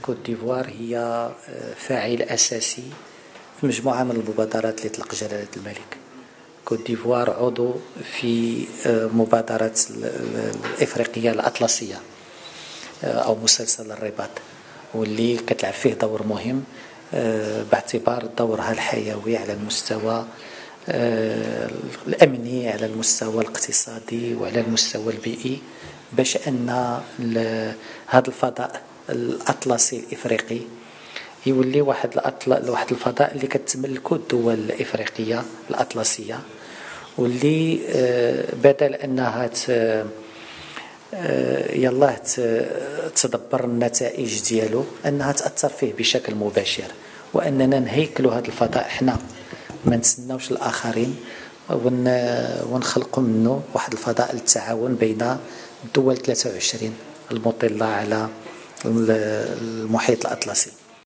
كوت ديفوار هي فاعل أساسي في مجموعة من المبادرات اللي طلق جلالة الملك. كوت ديفوار عضو في مبادرة الإفريقية الأطلسية أو مسلسل الرباط، واللي كتلعب فيه دور مهم باعتبار دورها الحيوي على المستوى الأمني، على المستوى الاقتصادي، وعلى المستوى البيئي، باش أن هذا الفضاء الأطلسي الإفريقي يولي واحد الفضاء اللي كتملكو الدول الإفريقية الأطلسية، واللي بدل أنها يلاه تدبر النتائج ديالو، أنها تأثر فيه بشكل مباشر، وأننا نهيكلو هذا الفضاء حنا، ما نتسناوش الآخرين، ونخلقوا منه واحد الفضاء للتعاون بين الدول 23 المطلة على المحيط الأطلسي.